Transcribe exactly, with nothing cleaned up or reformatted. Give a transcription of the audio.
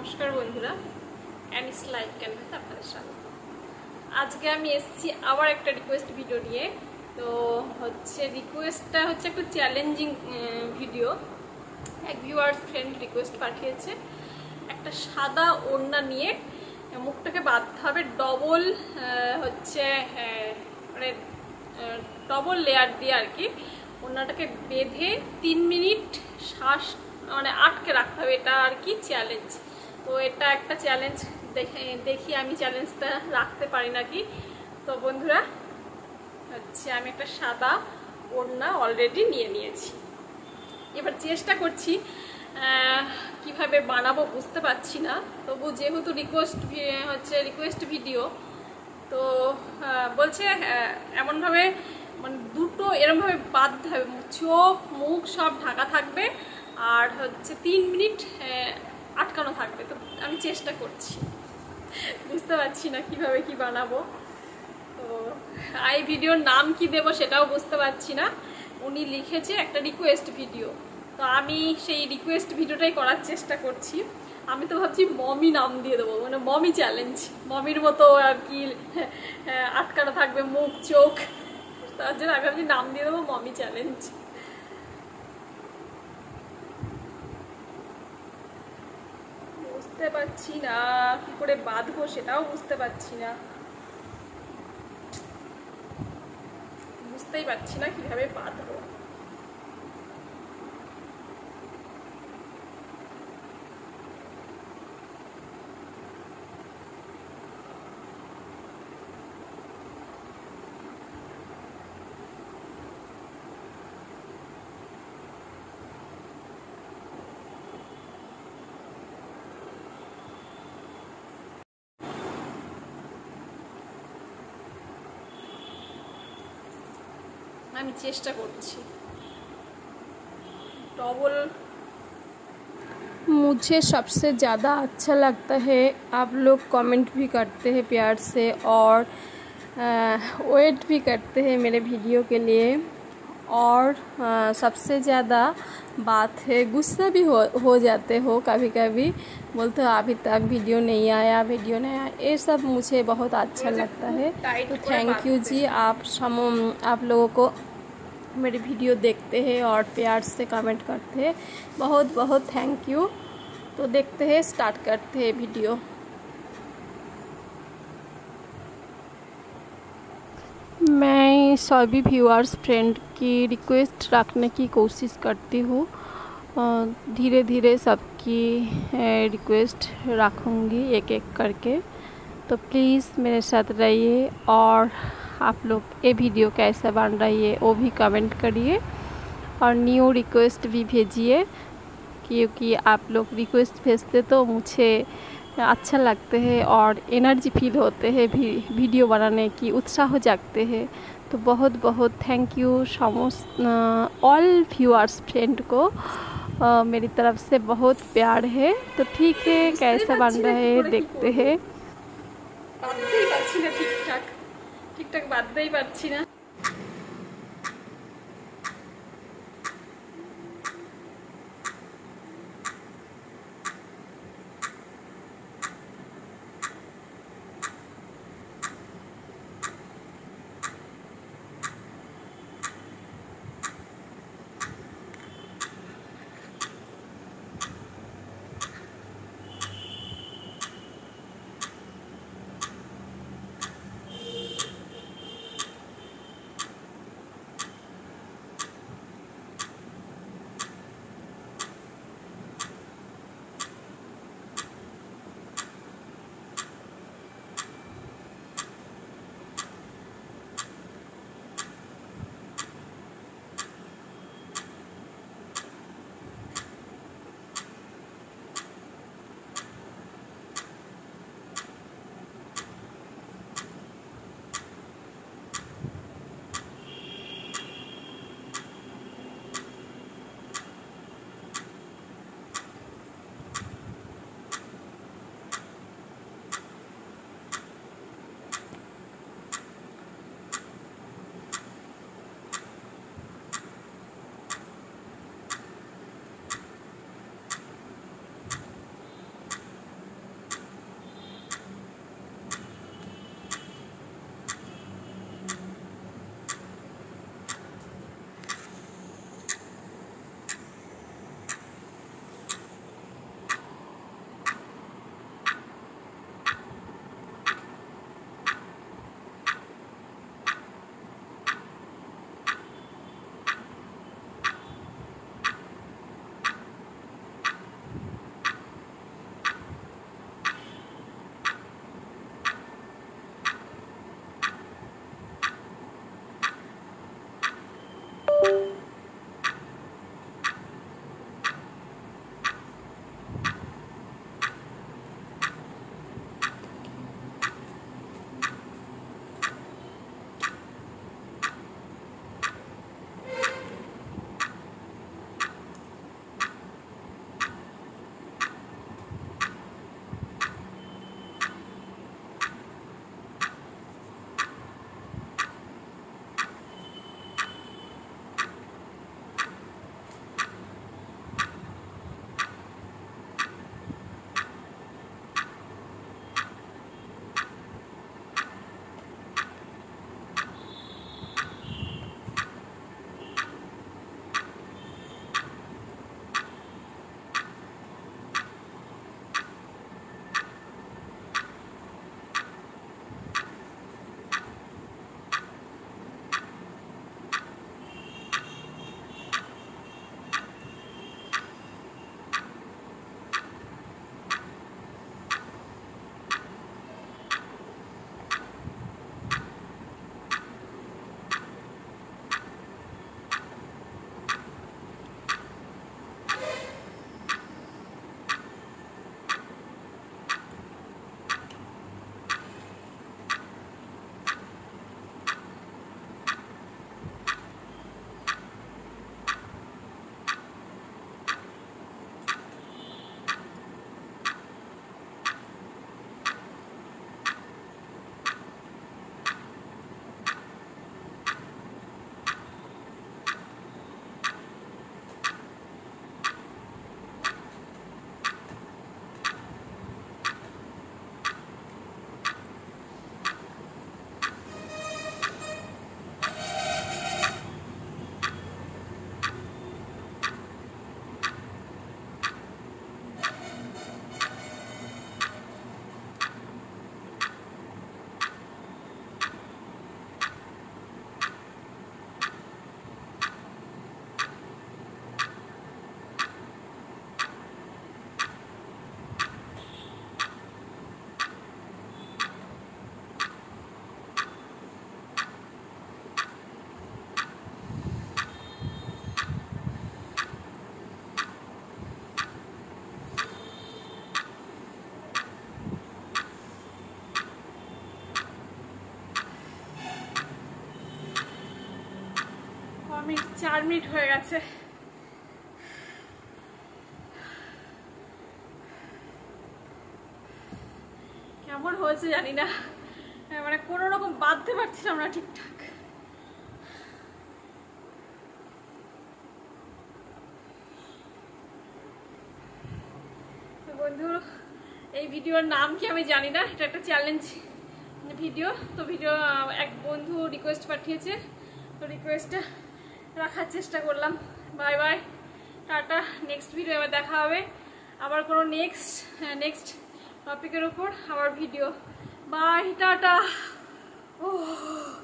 নমস্কার বন্ধুরা, anise live ক্যানভাসে আপনাদের স্বাগত। আজকে আমি এসেছি আবার একটা রিকোয়েস্ট ভিডিও নিয়ে। তো হচ্ছে রিকোয়েস্টটা হচ্ছে একটু চ্যালেঞ্জিং ভিডিও। এক ভিউয়ার্স ফ্রেন্ড রিকোয়েস্ট পাঠিয়েছে, একটা সাদা ওড়না নিয়ে মুখটাকে বাঁধতে হবে ডবল হচ্ছে মানে ডবল লেয়ার দিয়ে আর কি। ওড়নাটাকে বেঁধে তিন মিনিট শ্বাস মানে আটকে রাখতে হবে, এটা আর কি চ্যালেঞ্জ। তো এটা একটা চ্যালেঞ্জ, দেখে দেখি আমি চ্যালেঞ্জটা রাখতে পারি নাকি। তো বন্ধুরা হচ্ছে আমি একটা সাদা ওড়না অলরেডি নিয়ে নিয়েছি, এবার চেষ্টা করছি কিভাবে বানাবো বুঝতে পারছি না। তবু যেহেতু রিকোয়েস্ট হচ্ছে রিকোয়েস্ট ভিডিও, তো বলছে এমনভাবে মানে দুটো এরমভাবে বাঁধতে হবে, চোখ মুখ সব ঢাকা থাকবে আর হচ্ছে তিন মিনিট আটকানো থাকবে। তো আমি চেষ্টা করছি, বুঝতে পারছি না কিভাবে কি বানাবো। তো এই ভিডিওর নাম কি দেব সেটাও বুঝতে পারছি না। উনি লিখেছে একটা রিকোয়েস্ট ভিডিও, তো আমি সেই রিকোয়েস্ট ভিডিওটাই করার চেষ্টা করছি। আমি তো ভাবছি মমি নাম দিয়ে দেবো, মানে মমি চ্যালেঞ্জ, মমির মতো আর কি আটকানো থাকবে মুখ চোখ, তার জন্য আমি ভাবছি নাম দিয়ে দেবো মমি চ্যালেঞ্জ। বুঝতে পারছি না কি করে বাঁধবো, সেটাও বুঝতে পারছি না, বুঝতেই পারছি না কিভাবে বাঁধবো। আমি চেষ্টা করছি डबल। मुझे सबसे ज़्यादा अच्छा लगता है आप लोग कमेंट भी करते हैं प्यार से और वेट भी करते हैं मेरे वीडियो के लिए, और आ, सबसे ज़्यादा बात है गुस्सा भी हो हो जाते हो कभी कभी, बोलते हो अभी तक वीडियो नहीं आया वीडियो नहीं आया, ये सब मुझे बहुत अच्छा लगता है। तो थैंक यू जी, आप सम आप लोगों को मेरे वीडियो देखते हैं और प्यार से कमेंट करते हैं, बहुत बहुत थैंक यू। तो देखते हैं, स्टार्ट करते हैं वीडियो। मैं सभी व्यूअर्स फ्रेंड की रिक्वेस्ट रखने की कोशिश करती हूँ, धीरे धीरे सबकी रिक्वेस्ट रखूँगी एक एक करके। तो प्लीज़ मेरे साथ रहिए और आप लोग ये वीडियो कैसा बन रही है वो भी कमेंट करिए और न्यू रिक्वेस्ट भी भेजिए, क्योंकि आप लोग रिक्वेस्ट भेजते तो मुझे अच्छा लगते हैं और एनर्जी फील होते हैं वीडियो बनाने की, उत्साह जागते हैं। तो बहुत बहुत थैंक यू समस्त ऑल व्यूअर्स फ्रेंड को, आ, मेरी तरफ से बहुत प्यार है। तो ठीक है, कैसा बन रहा है देखते हैं। ঠিকঠাক ঠিকঠাক বাঁধতেই পারছি না। মিনিট হয়ে গেছে। কেমন হয়েছে জানি না, মানে কোনো রকম বাঁধতে পারছিলাম না ঠিকঠাক। বন্ধু এই ভিডিওর নাম কি আমি জানি না, এটা একটা চ্যালেঞ্জ ভিডিও। তো ভিডিও এক বন্ধু রিকোয়েস্ট পাঠিয়েছে, তো রিকোয়েস্টটা রাখার চেষ্টা করলাম। Bye bye, tata. Next video আবার দেখা হবে, আবার কোনো নেক্সট নেক্সট টপিকের উপর আবার ভিডিও। By, tata. ও